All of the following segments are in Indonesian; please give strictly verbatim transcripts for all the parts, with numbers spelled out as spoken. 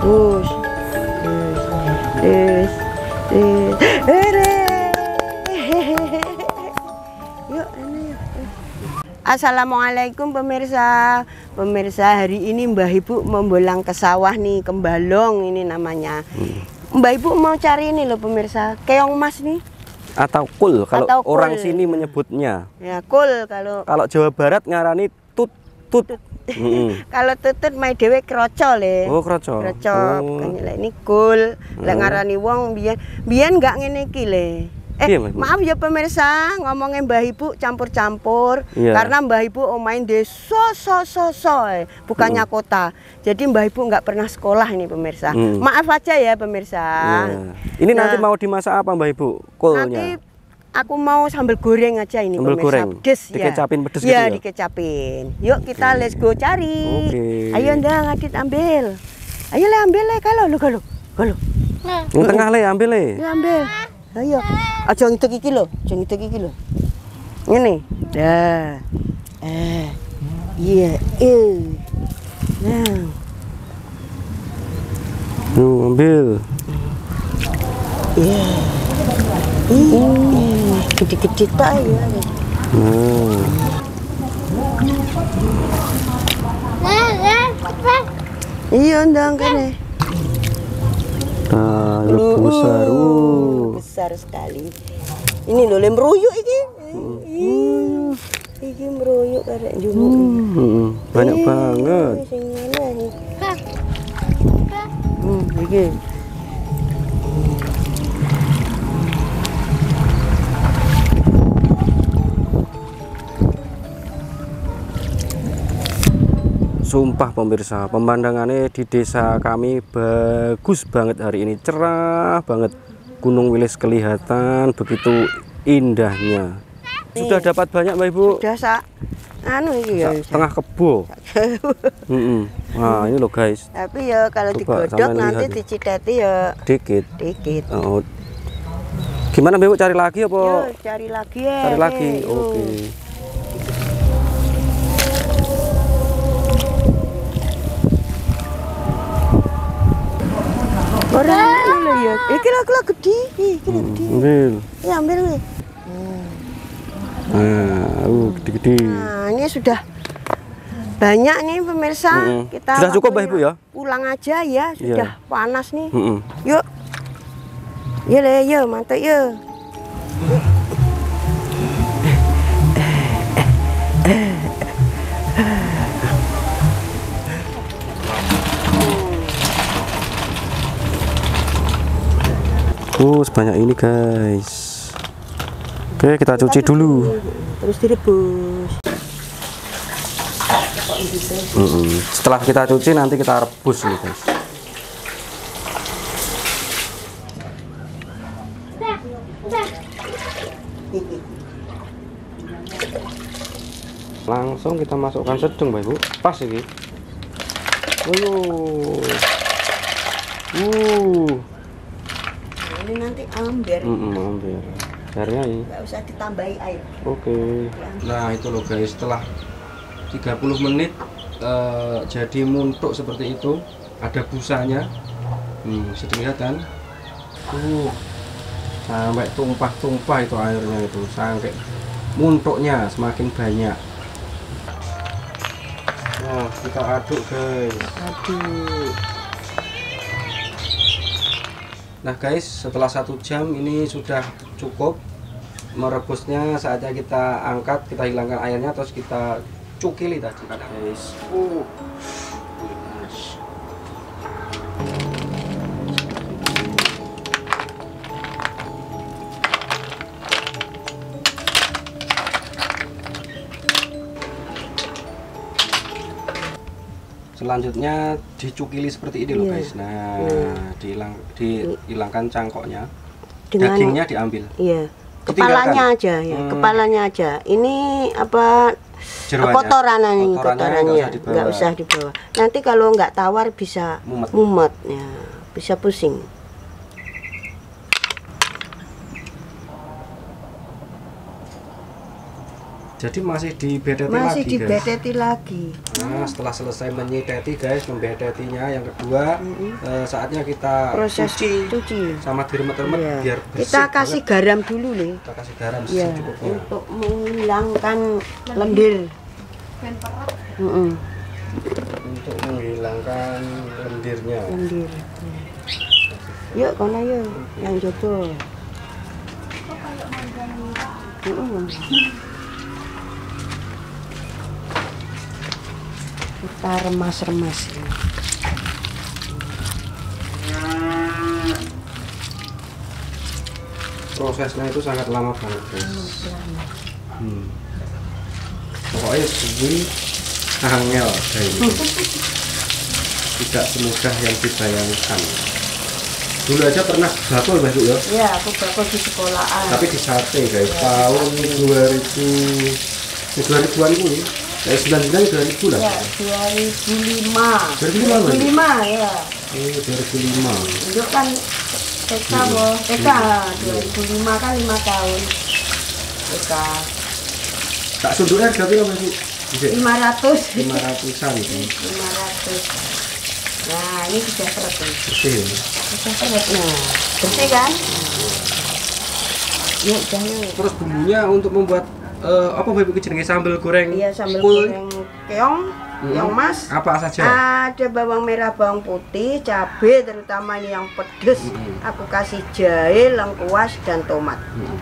Push. Terus. Terus. Yuk, ini yuk. Assalamualaikum pemirsa. Pemirsa, hari ini Mbah Ibu membolang ke sawah nih, Kembalong ini namanya. Hmm. Mbah Ibu mau cari ini loh pemirsa, keong mas nih. Atau kul kalau Atau kul. Orang sini menyebutnya. Ya, kul kalau Kalau Jawa Barat ngarani tut tut. tut. Mm. Kalau tutut mai dhewe kroco le. Oh, kroco. Kroco. Oh. Ini kul. Lek Hmm. ngarani wong biyen biyen enggak ngene iki le. Eh, iya, maaf ya pemirsa, ngomongin Mbah Ibu campur-campur. Iya. Karena Mbah Ibu omain desa so so so, bukannya hmm. kota. Jadi Mbah Ibu nggak pernah sekolah ini pemirsa. Hmm. Maaf aja ya pemirsa. Iya. Ini Nah, nanti mau dimasak apa Mbah Ibu? Kulnya. Nanti aku mau sambal goreng aja ini Sambal pemirsa. goreng? Pedes ya. Dikecapin pedes ya, gitu ya? dikecapin. Yuk kita Oke. let's go cari. Oke. Ayo ndang Adit ambil. Ayo le ambil le kalau lu kalau. Kalau. Yang tengah le ambil le. Ya ambil. Ayo. Aja ngitung iki lho, aja ngitung iki lho. Ngene. Dah. Eh. Iya, eh. Nah. Tuh, ambil. Iya. Ih, gede-gede tak ya. Nah. Iya ndang kene. Nah, ini besar. Uh. Besar sekali. Ini lho lem meruyuk iki. Hmm. Iki meruyuk karek njumuk. Hmm, banyak Eh, banget. Sing mana iki? Hmm, iki. Sumpah pemirsa, pemandangannya di desa kami bagus banget hari ini, cerah banget. Gunung Wilis kelihatan begitu indahnya. Sudah dapat banyak Mbak Ibu? Sudah sak anu iki ya. Setengah kebo. Mm-mm. Nah ini loh guys. Tapi ya kalau Coba, digodok sampean nanti lihat. diciteti ya Dikit. dikit. Oh. Gimana Mbak Ibu, cari lagi apa? Yuk, cari lagi ya. Cari lagi, Yuk. oke. Orang ini ya. Iki lho kelo gede. Iki lho gede. Ambil. Ya ambil nih. Nah, uh, gede-gede. Nah, ini sudah banyak nih pemirsa. Mm-mm. Kita Sudah cukup, Mbak Ibu, ya? Pulang aja ya, sudah Iya. panas nih. Mm-mm. Yuk. Yuk le, yuk, mantap yuk. Oh, sebanyak ini guys. Oke, kita cuci dulu. Terus direbus. Mm-mm. Setelah kita cuci nanti kita rebus nih guys. Langsung kita masukkan sedang Mbak Ibu. Pas ini. Uh. Uh. Ini nanti amber. Mm-mm, ambil. Airnya ini. Nggak usah ditambahi air. Oke. Nah, itu loh guys, setelah tiga puluh menit uh, jadi muntuk seperti itu, ada busanya. Hmm, bisa dilihat kan? Uh, sampai tumpah-tumpah itu airnya itu, sampai muntuknya semakin banyak. Nah, kita aduk guys. Aduh. Nah guys, setelah satu jam ini sudah cukup merebusnya. Saatnya kita angkat, kita hilangkan airnya, terus kita cukili tadi guys. Uh. Selanjutnya dicukili seperti ini loh Iya. guys. Nah, Nah. dihilang dihilangkan cangkoknya. Dengan- Dagingnya diambil. Iya. Ditinggalkan. Kepalanya aja ya, Hmm. kepalanya aja. Ini apa? Jeroannya. Kotoran ini, Kotorannya kotorannya nggak usah dibawa. nggak usah dibawa. Nanti kalau nggak tawar bisa Mumet. mumet, ya, bisa pusing. Jadi masih dibeteti Masih lagi, dibeteti guys. lagi. Nah, setelah selesai menyeteti, guys, membetetinya, yang kedua Mm-hmm. eh, saatnya kita Proses cuci, cuci. sama diremet-remet Iya. biar bersih. Kita kasih banget. garam dulu nih. Kita kasih garam Ya, secukupnya. untuk menghilangkan lendir. Mm-mm. Untuk menghilangkan lendirnya. Lendir. Yuk, kono yuk, yang jodoh. Mm-mm. Kita remas-remas. Prosesnya itu sangat lama banget, guys. Hmm. Pokoknya suwi angel kayak gitu. Tidak semudah yang dibayangkan. Dulu aja pernah bakul, Mbak, ya? Ya, aku bakul di sekolahan. Tapi di sate, guys. Tahun dua ribu dua ribuan ini. Ya, sembilan sembilan dua ribu lah. Ya, dua ribu lima. dua ribu lima, dua ribu lima ya. Oh, dua ribu lima. Itu kan T K, boh. T K dua ribu lima kan lima tahun. T K Tak sunduk harga berapa, Bu? lima ratus. lima ratusan itu. lima ratus. Nah, ini sudah seret nih. Bersih ya? Sudah seret. Nah, bersih kan? Yuk, udah yuk. Terus bumbunya untuk membuat eh, apa, Bapak, jenenge sambal goreng? Iya, sambal kul. goreng keong, Hmm. keong mas. Apa saja? Ada bawang merah, bawang putih, cabai terutama ini yang pedes. Hmm. Aku kasih jahe, lengkuas dan tomat. Hmm.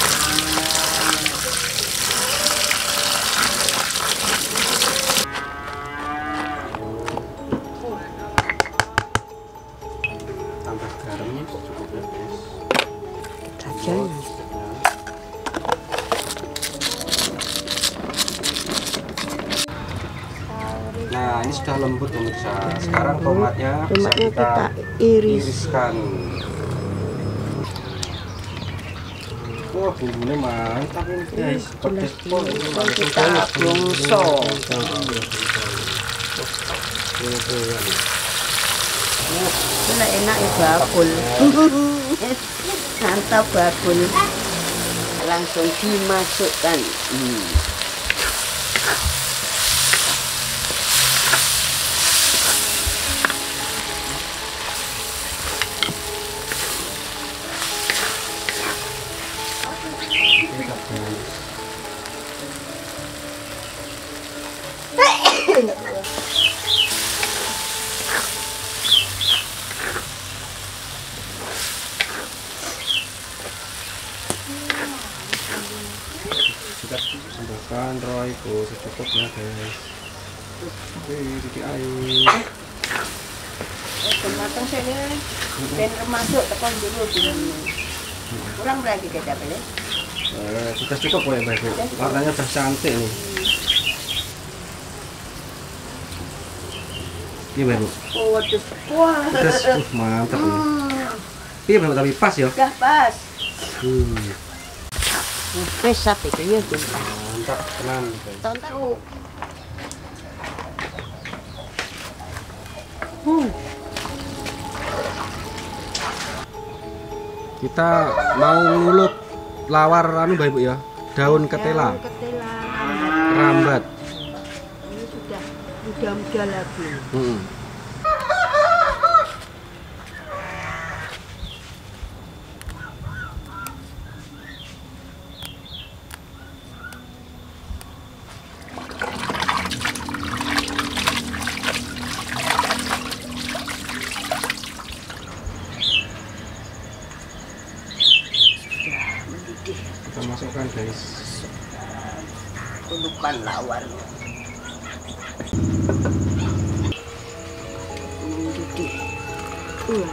Tambah garamnya secukupnya, guys. Saja. Nah, ini sudah lembut, pemirsa. Sekarang tomatnya bisa Tomatnya kita, kita iris. iriskan. Wah, bumbunya mantap ini, guys. Pedes pol ini mantap Kita banget. bongso. Ini enak ya bakul. Mantap bakul. Langsung dimasukkan. Hmm. Kita tambahkan royco secukupnya, guys. Oke, sedikit air. Matang sini. Ben masuk tekan dulu dulu. Kurang berarti kecapnya. Eh, sudah cukup ya, Mbak. Warnanya udah cantik nih. Iya, Mbak. Waduh, wah. Pedas, uh, mantap nih. Iya, Mbak, tapi pas ya. Udah pas. Hmm. Wes sapi itu ya, Mantap, tenang, guys. tonton. Hmm. Kita mau nguluk lawar anu, Mbak, Ibu ya. Daun ketela, Daun ketela. rambat. Ini sudah muda-muda lagi. Hmm. Kita masukkan, guys. Ulukan lawar. Mendidih. Uh.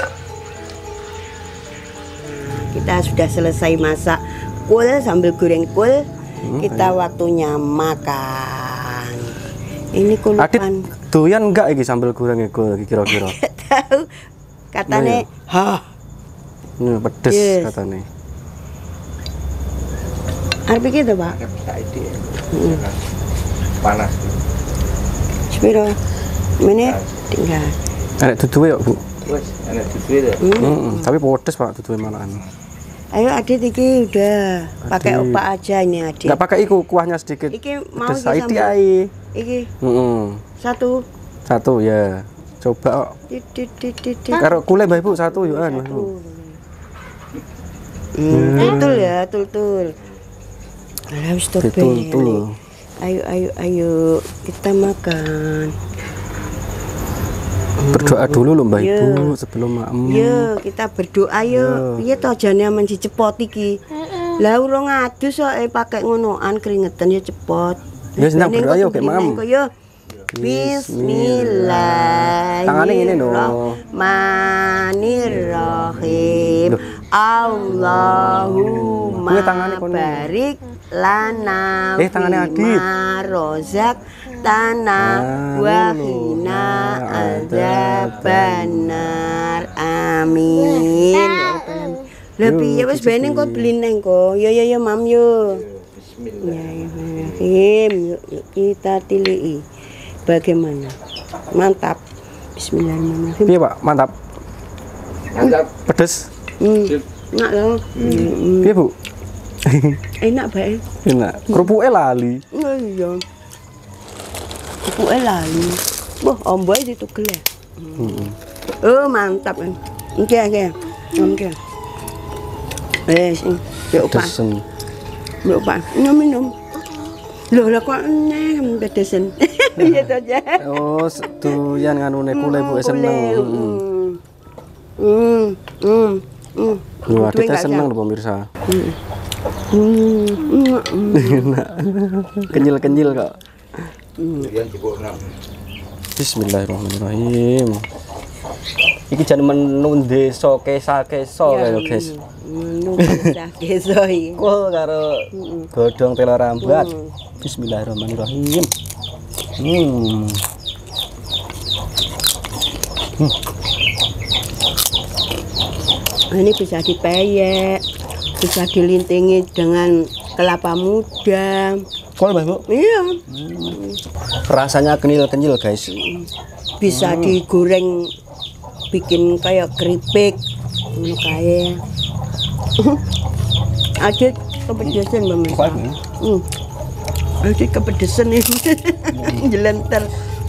Kita sudah selesai masak kul sambil goreng kul. Hmm, Kita ayo. waktunya makan. Ini Adit, kulupan. doyan enggak iki sambal goreng iku kira-kira? Tahu katanya hah. Ini pedes Yes. katanya. Arep iki to, Pak? Hmm. Panas. Sepiro menit tinggal. Enak duduwe ya, Bu. Wes, enak duduhe to. Hmm. Hmm, tapi pedes, Pak, duduwe malahan. Ayo Adit iki udah pakai Adit. opak aja ini Adit. Nggak pakai iku kuahnya sedikit. Iki mau Pedes iki Saidi sambal. ai. Iki Heeh. satu. Satu ya. Coba kok. Dit, dit, dit, dit, dit. Karo kule Mbah Ibu satu yo an. Satu. Hmm, tutul ya, tutul. Alah wis to Betul. Ayo ayo ayo kita makan. Berdoa dulu loh Mbah Iya. Ibu sebelum maem. Yo, kita berdoa yo. Piye to jane aman dicepot iki? Lah urung adus kok eh pakai ngonoan keringetan ya cepot. Ya, senang Ning berdoa kok yo, kayak begini, maem. kok, yo. Bismillahirrahmanirrahim. Tangannya ngene no. Manirrahim. Allahumma Kuwi tangannya kono. barik lana Eh, tangannya Adit. rozak tanah Ah, wahina adzabannar amin ya rabbal alamin. Lebih ya wis beneng kok beli neng kok. Yo yo yo mam yo. Bismillahirrahmanirrahim. Yuk, yuk kita tilii. Bagaimana? Mantap. Bismillahirrahmanirrahim. Piye Pak? Mantap. Mantap. Pedes. Hmm. Enak loh. Hmm. Piye Bu? Enak bae. Enak. Kerupuke lali. Oh iya. Kukuke lali. Wah, omboe ditugel ya. Heeh. Oh, mantap kan. Oke, oke. Oke. Wes, yuk Pak. Desen. Yuk Pak, minum minum. Loh, lah kok nem bedesen. Iya to aja. Oh, doyan nganune kule Bu seneng. Hmm. Hmm. Hmm. Lho, Adit seneng lho pemirsa. Hmm. Hmm. Enak. Kenyil-kenyil kok. Yang jebokna. Bismillahirrahmanirrahim. Iki jan menu desa kesa-kesa kaya guys. Menu bisa kesoi. Kul karo godhong telo rambat. Bismillahirrahmanirrahim. Hmm. Hmm. Ini bisa dipeyek, bisa dilintingi dengan kelapa muda. Kol Mbah Bu. Iya, Rasanya kenyil-kenyil guys. bisa digoreng, bikin kayak keripik, ngono kae. Adit kepedesan Mbak Kuat, Mesa. ya? Hmm. Adit kepedesan nih, jelenter.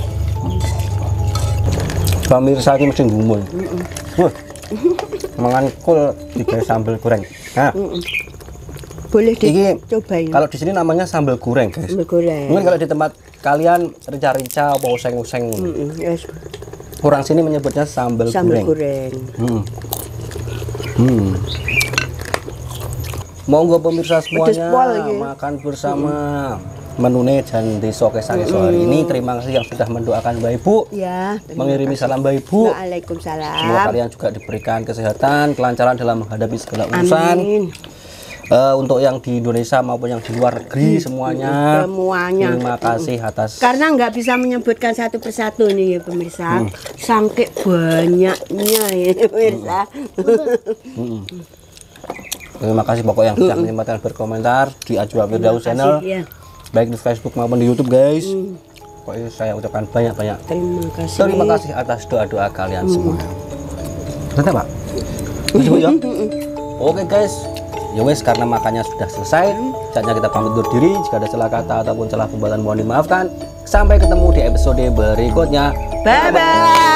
Pemirsa iki mesti ngumul. Wah. Mangan kol digawe sambal goreng. Nah, Boleh Iki, dicobain. kalau di sini namanya sambal goreng, guys. Sambal goreng. Mungkin kalau di tempat kalian rica-rica apa useng-useng. Mm-mm, yes. Orang sini menyebutnya sambal, Sambal goreng. goreng. Hmm. Hmm. Monggo pemirsa Pedes semuanya pol iki. makan bersama. Menune jan desa Kesah-Kesah hari ini. Terima kasih yang sudah mendoakan Mbak Ibu. Ya. terima Mengirimi kasih. salam Mbak Ibu. Waalaikumsalam. Semoga kalian juga diberikan kesehatan, kelancaran dalam menghadapi segala urusan. Amin. Eh, untuk yang di Indonesia maupun yang di luar negeri semuanya. Semuanya. Terima kasih atas. Karena nggak bisa menyebutkan satu persatu nih ya pemirsa. Sangke banyaknya ya pemirsa. Mm-mm. Terima kasih pokok yang sudah menyempatkan berkomentar di Ajwa Firdaus channel, Ya. baik di Facebook maupun di YouTube guys. Pokoknya saya ucapkan banyak-banyak Terima kasih. terima kasih atas doa-doa kalian semua. Betul Pak? Betul ya? Oke guys, ya wes karena makannya sudah selesai, saatnya kita pamit undur diri. Jika ada salah kata ataupun salah pembuatan mohon dimaafkan. Sampai ketemu di episode berikutnya. Bye bye.